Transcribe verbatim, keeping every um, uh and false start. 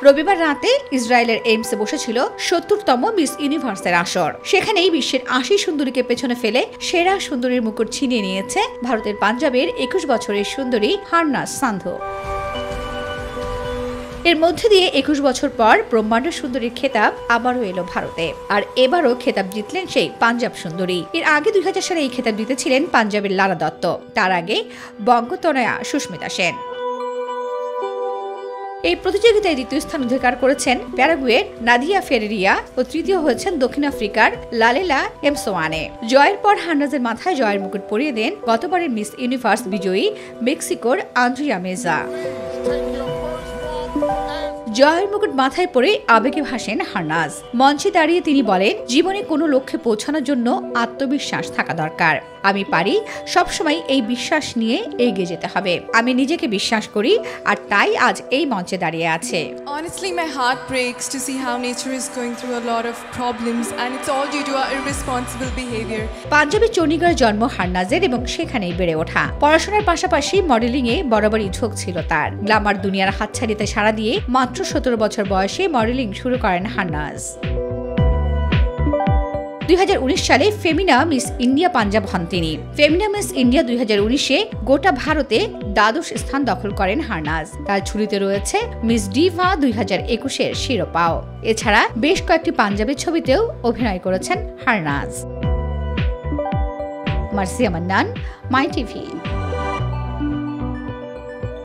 রবিবার রাতে ইসরায়েলের এইমসে বসেছিল সত্তরতম মিস ইউনিভার্সের আসর। সেখানেই বিশ্বের আশি সুন্দরীকে পেছনে ফেলে সেরা সুন্দরীর মুকুট ছিনিয়ে নিয়েছে ভারতের পাঞ্জাবের একুশ বছরের সুন্দরী হারনাজ সান্ধু। এর মধ্যে দিয়ে একুশ বছর পর ব্রহ্মাণ্ড সুন্দরীর খেতাব আবারও এলো ভারতে। আর এবারও খেতাব জিতলেন সেই পাঞ্জাব সুন্দরী। এর আগে দুই হাজার সালে এই খেতাব জিতেছিলেন পাঞ্জাবের লারা দত্ত, তার আগে বঙ্গতনয়া সুস্মিতা সেন। এই প্রতিযোগিতায় দ্বিতীয় স্থান অধিকার করেছেন প্যারাগুয়ের নাদিয়া ফেরেরিয়া ও তৃতীয় হয়েছেন দক্ষিণ আফ্রিকার লালেলা এমসোয়ানে। জয়ের পর হারনাজের মাথায় জয়ের মুকুট পরিয়ে দেন গতবারের মিস ইউনিভার্স বিজয়ী মেক্সিকোর আন্দ্রিয়া মেজা। জয়ের মুকুট মাথায় পরে আবেগে ভাসেন হারনাজ। মঞ্চে দাঁড়িয়ে তিনি বলেন, জীবনে কোনো লক্ষ্যে পৌঁছানোর জন্য আত্মবিশ্বাস থাকা দরকার। আমি পারি, সবসময় এই বিশ্বাস নিয়ে এগিয়ে যেতে হবে। আমি নিজেকে বিশ্বাস করি, আর তাই আজ এই মঞ্চে দাঁড়িয়ে আছে। Honestly, my heart breaks to see how nature is going through a lot of problems and it's all due to our irresponsible behavior. পাঞ্জাবের চণ্ডীগড়ে জন্ম হারনাজের এবং সেখানেই বেড়ে ওঠা। পড়াশোনার পাশাপাশি মডেলিং এ বরাবরই ঝোঁক ছিল তার। গ্ল্যামার দুনিয়ার হাতছানিতে সাড়া দিয়ে মাত্র সতেরো বছর বয়সে মডেলিং শুরু করেন হারনাজ। দুই হাজার উনিশ সালে ফেমিনা মিস ইন্ডিয়া পাঞ্জাব হন তিনি। ফেমিনা মিস ইন্ডিয়া দুই হাজার উনিশে গোটা ভারতে দ্বাদশ স্থান দখল করেন হারনাজ। তার ঝুলিতে রয়েছে মিস ডিভা দুই হাজার একুশের শিরোপাও। এছাড়া বেশ কয়েকটি পাঞ্জাবের ছবিতেও অভিনয় করেছেন হারনাজ। Marcia Mannan, my TV.